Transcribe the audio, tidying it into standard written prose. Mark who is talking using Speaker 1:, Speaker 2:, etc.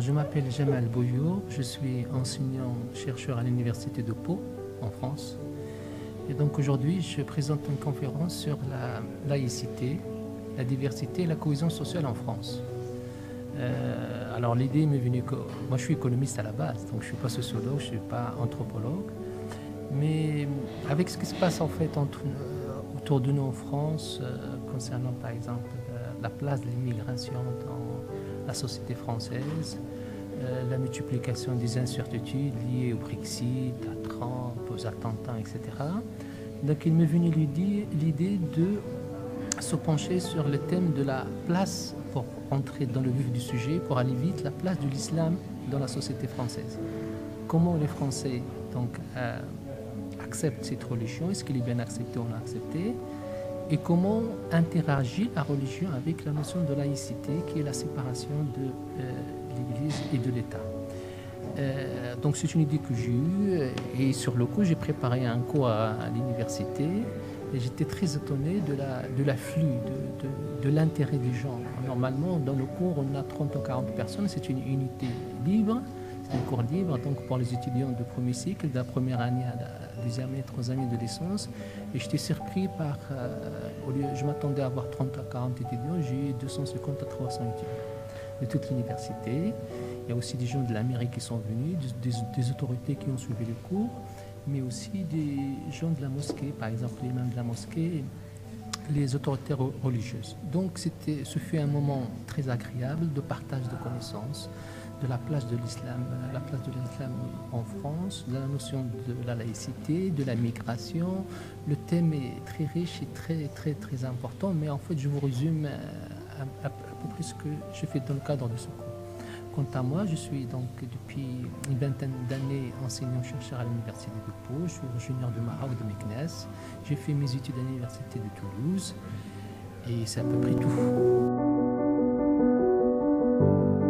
Speaker 1: Je m'appelle Jamal Bouyour, je suis enseignant-chercheur à l'Université de Pau, en France. Et donc aujourd'hui, je présente une conférence sur la laïcité, la diversité et la cohésion sociale en France. Alors l'idée m'est venue que moi je suis économiste à la base, donc je ne suis pas sociologue, je ne suis pas anthropologue. Mais avec ce qui se passe en fait autour de nous en France, concernant par exemple la place de l'immigration dans la société française, la multiplication des incertitudes liées au Brexit, à Trump, aux attentats, etc. Donc il m'est venu l'idée de se pencher sur le thème de la place, pour entrer dans le vif du sujet, pour aller vite, la place de l'islam dans la société française. Comment les Français donc, acceptent cette religion, est-ce qu'elle est bien acceptée ou non acceptée, et comment interagit la religion avec la notion de laïcité, qui est la séparation de l'Église et de l'État. Donc c'est une idée que j'ai eue, et sur le coup j'ai préparé un cours à l'université, et j'étais très étonné de l'afflux, de l'intérêt des gens. Normalement, dans le cours, on a 30 ou 40 personnes, c'est une unité libre, c'est un cours libre, donc pour les étudiants de premier cycle, de la première année à la deuxième et troisième année de licence. Et j'étais surpris par, je m'attendais à avoir 30 à 40 étudiants, j'ai eu 250 à 300 étudiants de toute l'université. Il y a aussi des gens de l'Amérique qui sont venus, des autorités qui ont suivi le cours, mais aussi des gens de la mosquée, par exemple les imams de la mosquée, les autorités religieuses. Donc ce fut un moment très agréable de partage de connaissances, de la place de l'islam en France, de la notion de la laïcité, de la migration. Le thème est très riche et très important, mais en fait je vous résume un peu plus ce que je fais dans le cadre de ce cours. Quant à moi, je suis donc depuis une vingtaine d'années enseignant-chercheur à l'Université de Pau. Je suis originaire du Maroc, de Meknès. J'ai fait mes études à l'Université de Toulouse et c'est à peu près tout.